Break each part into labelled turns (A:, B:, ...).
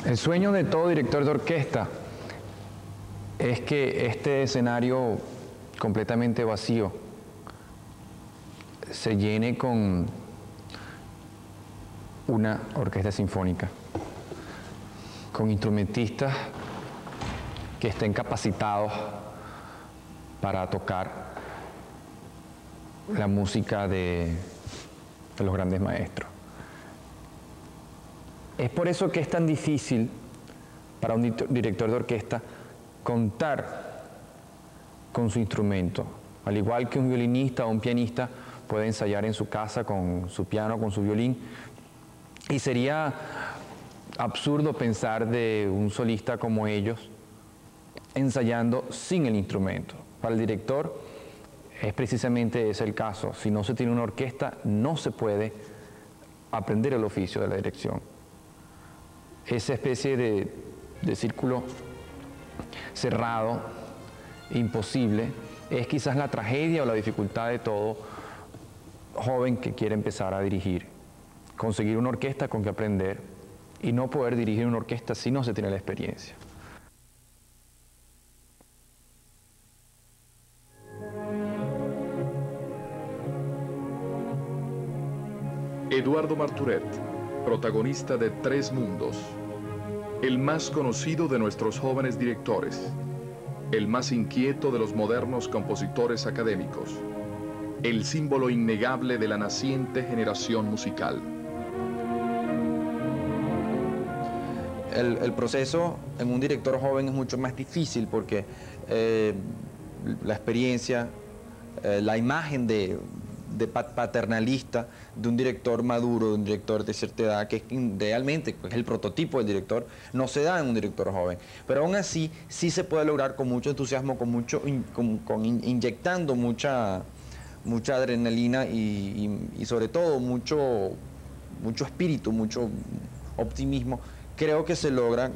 A: El sueño de todo director de orquesta es que este escenario completamente vacío se llene con una orquesta sinfónica, con instrumentistas que estén capacitados para tocar la música de los grandes maestros. Es por eso que es tan difícil para un director de orquesta contar con su instrumento. Al igual que un violinista o un pianista puede ensayar en su casa con su piano, con su violín. Y sería absurdo pensar de un solista como ellos ensayando sin el instrumento. Para el director es precisamente ese el caso. Si no se tiene una orquesta, no se puede aprender el oficio de la dirección. Esa especie de círculo cerrado, imposible, es quizás la tragedia o la dificultad de todo joven que quiere empezar a dirigir. Conseguir una orquesta con que aprender y no poder dirigir una orquesta si no se tiene la experiencia.
B: Eduardo Marturet, protagonista de Tres Mundos, el más conocido de nuestros jóvenes directores, el más inquieto de los modernos compositores académicos, el símbolo innegable de la naciente generación musical.
C: El proceso en un director joven es mucho más difícil porque la experiencia, la imagen de paternalista de un director maduro, de un director de cierta edad, que realmente es el prototipo del director, no se da en un director joven. Pero aún así, sí se puede lograr con mucho entusiasmo, inyectando mucha adrenalina y sobre todo mucho espíritu, mucho optimismo. Creo que se logra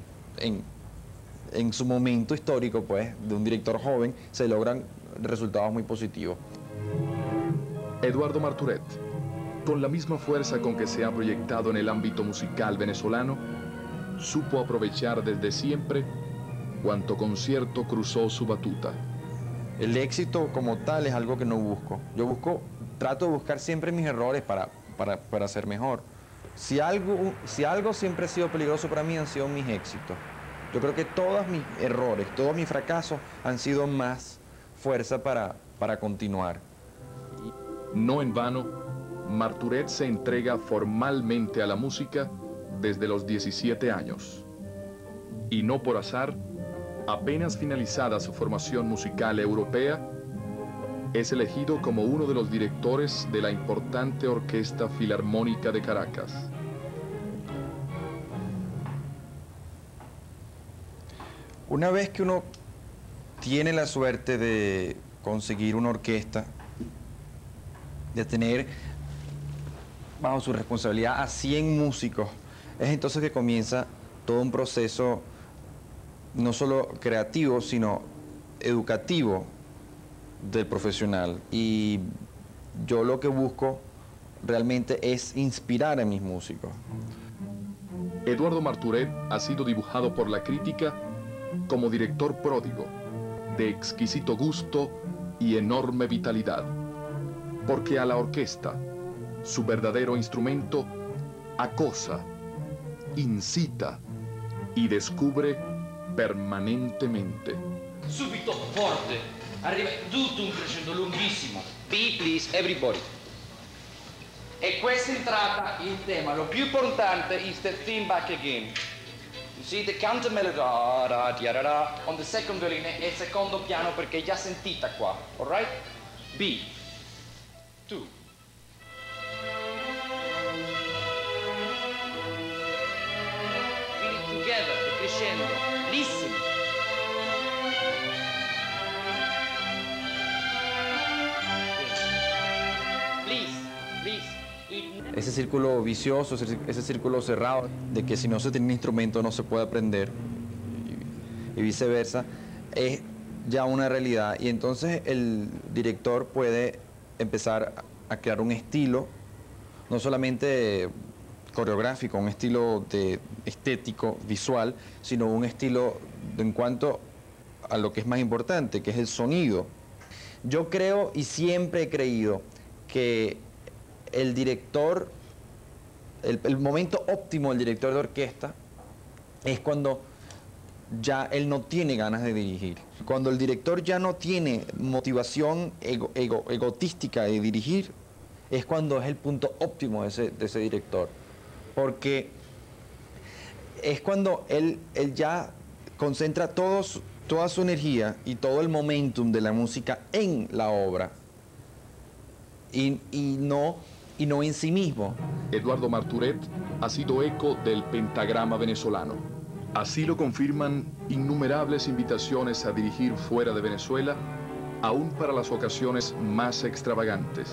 C: en su momento histórico, pues, de un director joven, se logran resultados muy positivos.
B: Eduardo Marturet, con la misma fuerza con que se ha proyectado en el ámbito musical venezolano, supo aprovechar desde siempre cuanto concierto cruzó su batuta.
C: El éxito como tal es algo que no busco. Trato de buscar siempre mis errores para ser mejor. Si algo siempre ha sido peligroso para mí, han sido mis éxitos. Yo creo que todos mis errores, todos mis fracasos han sido más fuerza para continuar.
B: No en vano, Marturet se entrega formalmente a la música desde los 17 años. Y no por azar, apenas finalizada su formación musical europea, es elegido como uno de los directores de la importante Orquesta Filarmónica de Caracas.
C: Una vez que uno tiene la suerte de conseguir una orquesta, de tener bajo su responsabilidad a 100 músicos, es entonces que comienza todo un proceso no solo creativo, sino educativo del profesional. Y yo lo que busco realmente es inspirar a mis músicos.
B: Eduardo Marturet ha sido dibujado por la crítica como director pródigo, de exquisito gusto y enorme vitalidad. Porque a la orquesta, su verdadero instrumento, acosa, incita y descubre permanentemente.
D: Subito, forte, arriva tutto un crescendo lunghissimo. B, please, everybody. E questa entrata, il tema, lo più importante is the theme back again. You see the counter melody, on the second violin e secondo piano perché è già sentita qua, all right? B. 2. Feel it together, crescendo. Listen. Please, please.
C: Ese círculo vicioso, ese círculo cerrado, de que si no se tiene un instrumento no se puede aprender, y viceversa, es ya una realidad. Y entonces el director puede empezar a crear un estilo, no solamente coreográfico, un estilo estético, visual, sino un estilo en cuanto a lo que es más importante, que es el sonido. Yo creo y siempre he creído que el director, el momento óptimo del director de orquesta es cuando ya él no tiene ganas de dirigir. Cuando el director ya no tiene motivación egotística de dirigir, es cuando es el punto óptimo de ese director. Porque es cuando él ya concentra toda su energía y todo el momentum de la música en la obra y no en sí mismo.
B: Eduardo Marturet ha sido eco del pentagrama venezolano. Así lo confirman innumerables invitaciones a dirigir fuera de Venezuela, aún para las ocasiones más extravagantes.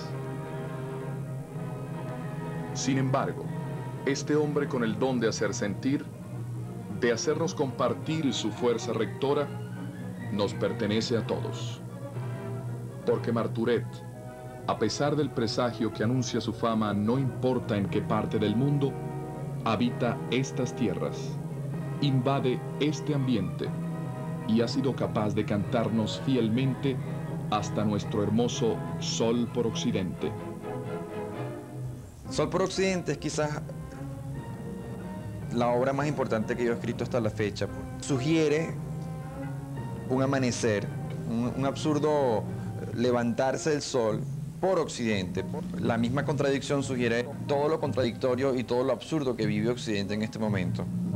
B: Sin embargo, este hombre con el don de hacer sentir, de hacernos compartir su fuerza rectora, nos pertenece a todos. Porque Marturet, a pesar del presagio que anuncia su fama no importa en qué parte del mundo, habita estas tierras, invade este ambiente y ha sido capaz de cantarnos fielmente hasta nuestro hermoso Sol por Occidente.
C: Sol por Occidente es quizás la obra más importante que yo he escrito hasta la fecha. Sugiere un amanecer, un absurdo levantarse del sol por Occidente. La misma contradicción sugiere todo lo contradictorio y todo lo absurdo que vive Occidente en este momento.